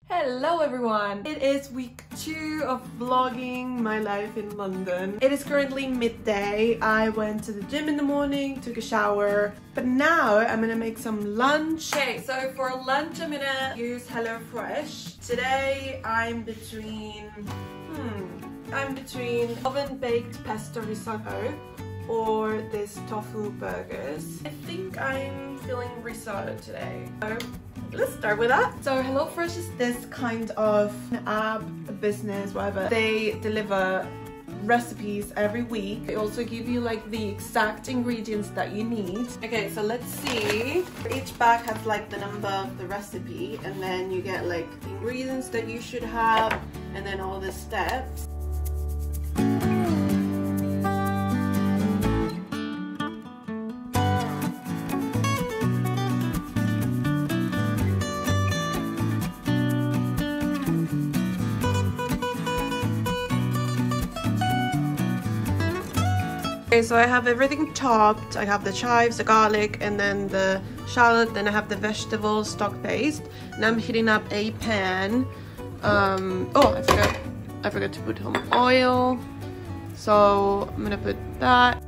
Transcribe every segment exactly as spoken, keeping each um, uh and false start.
Hello everyone! It is week two of vlogging my life in London. It is currently midday. I went to the gym in the morning, took a shower, but now I'm gonna make some lunch. Okay, so for lunch I'm gonna use HelloFresh. Today I'm between, hmm, I'm between oven-baked pesto risotto or this tofu burgers. I think I'm feeling risotto today. So let's start with that. So HelloFresh is this kind of app, a business, whatever. They deliver recipes every week. They also give you like the exact ingredients that you need. Okay, so let's see. Each bag has like the number of the recipe, and then you get like the ingredients that you should have, and then all the steps. Okay, so I have everything chopped. I have the chives, the garlic, and then the shallot. Then I have the vegetable stock paste. And I'm heating up a pan. Um, oh, I forgot. I forgot to put some oil. So I'm gonna put that.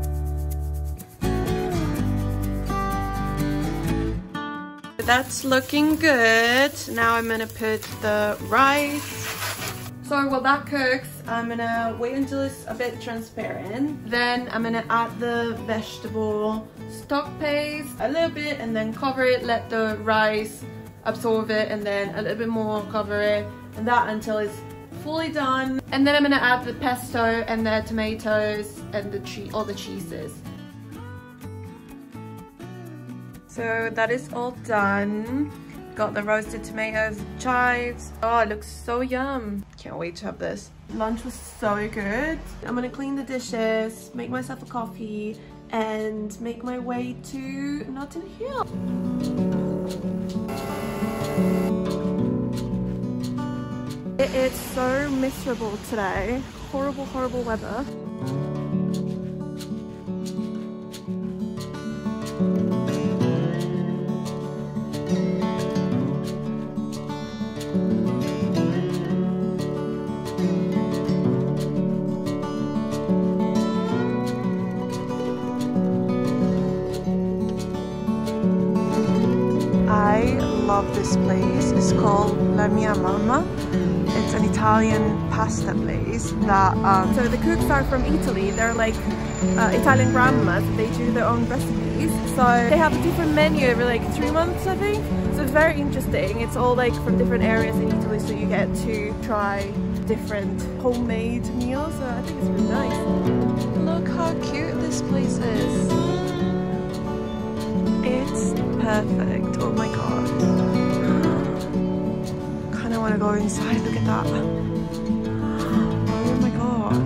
That's looking good. Now I'm gonna put the rice. So while that cooks, I'm gonna wait until it's a bit transparent. Then I'm gonna add the vegetable stock paste a little bit and then cover it, let the rice absorb it, and then a little bit more, cover it, and that until it's fully done. And then I'm gonna add the pesto and the tomatoes and the cheese, all the cheeses. So that is all done. Got the roasted tomatoes, chives. Oh, it looks so yum. Can't wait to have this. Lunch was so good. I'm gonna clean the dishes, make myself a coffee, and make my way to Notting Hill. It is so miserable today. Horrible, horrible weather. I love this place. It's called La Mia Mamma. It's an Italian pasta place that um, so the cooks are from Italy. They're like uh, Italian grandmas. They do their own recipes, so they have a different menu every like three months, I think. So it's very interesting. It's all like from different areas in Italy, so you get to try different homemade meals. So I think it's really nice. Look how cute this place is. It's perfect. Oh my god. Kinda wanna go inside. Look at that. Oh my god.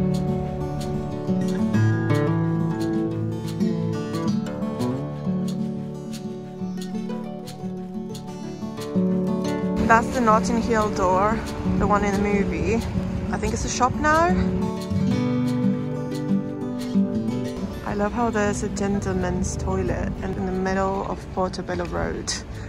That's the Notting Hill door, the one in the movie. I think it's a shop now. I love how there's a gentleman's toilet in the middle of Portobello Road.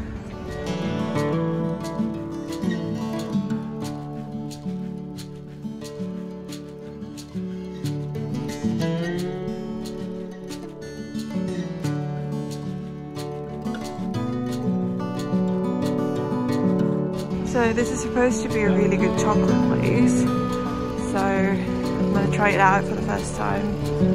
So this is supposed to be a really good chocolate place. So I'm gonna try it out for the first time.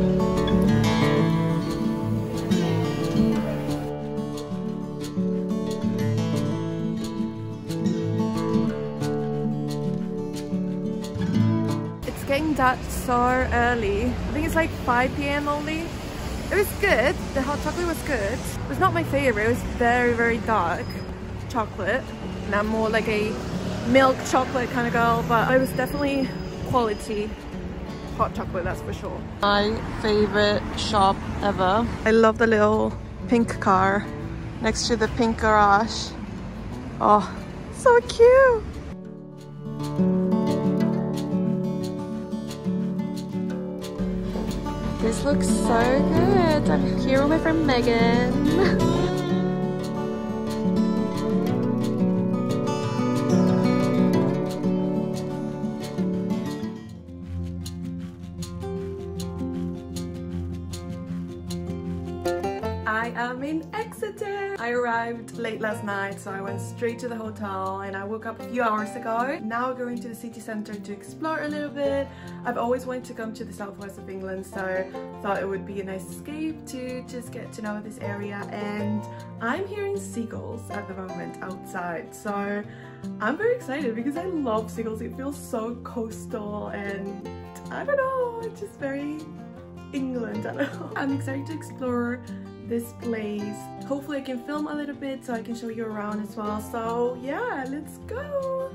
Getting that so early. I think it's like five p m only. It was good. The hot chocolate was good. It was not my favorite. It was very, very dark chocolate. And I'm more like a milk chocolate kind of girl, but it was definitely quality hot chocolate, that's for sure. My favorite shop ever. I love the little pink car next to the pink garage. Oh, so cute. This looks so good. I'm here with my friend Megan. I arrived late last night, so I went straight to the hotel and I woke up a few hours ago. Now going to the city centre to explore a little bit. I've always wanted to come to the southwest of England, so thought it would be a nice escape to just get to know this area. And I'm hearing seagulls at the moment outside, so I'm very excited because I love seagulls. It feels so coastal and I don't know, it's just very England, I don't know. I'm excited to explore this place. Hopefully I can film a little bit so I can show you around as well. So yeah, let's go!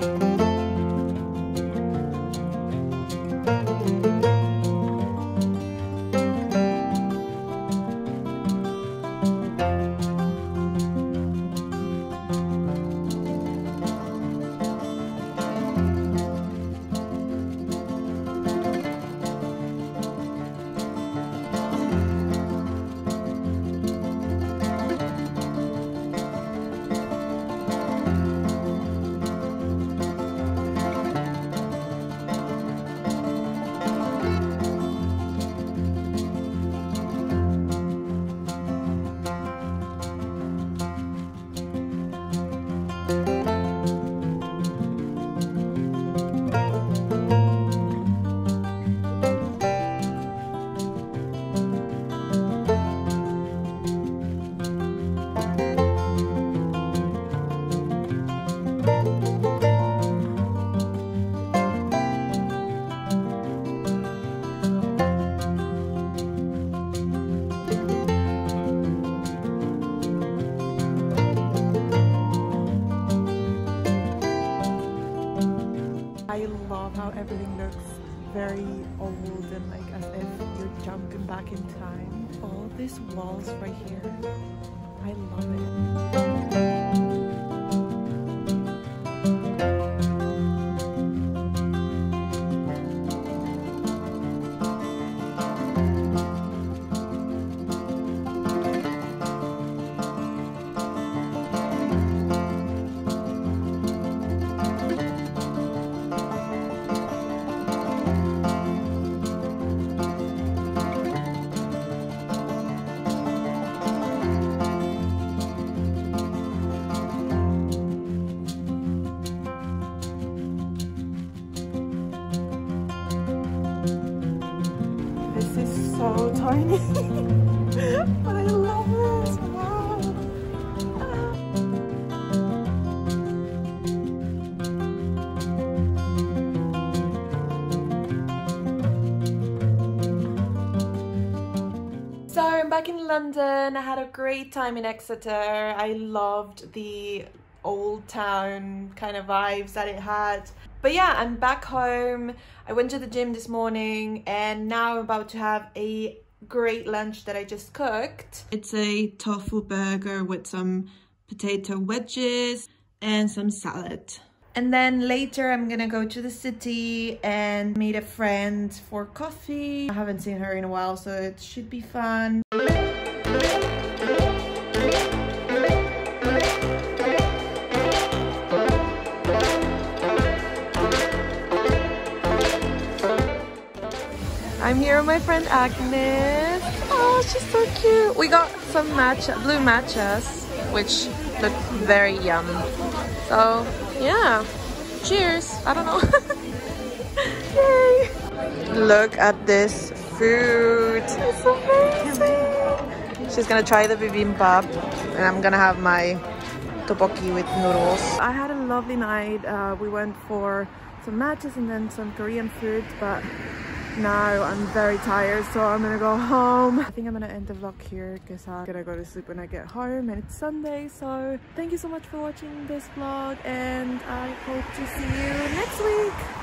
I love how everything looks very old and like as if you're jumping back in time. All these walls right here, I love it. So tiny, but I love it. Wow. So I'm back in London. I had a great time in Exeter. I loved the old town kind of vibes that it had. But yeah, I'm back home. I went to the gym this morning and now I'm about to have a great lunch that I just cooked. It's a tofu burger with some potato wedges and some salad. And then later I'm gonna go to the city and meet a friend for coffee. I haven't seen her in a while, so it should be fun. I'm here with my friend Agnes. Oh, she's so cute. We got some matcha, blue matchas, which look very yum. So yeah, cheers. I don't know. Yay! Look at this food. It's amazing. She's gonna try the bibimbap, and I'm gonna have my tteokbokki with noodles. I had a lovely night. Uh, we went for some matchas and then some Korean food, but now I'm very tired, so I'm gonna go home. I think I'm gonna end the vlog here because I'm gonna go to sleep when I get home and it's Sunday. So thank you so much for watching this vlog and I hope to see you next week.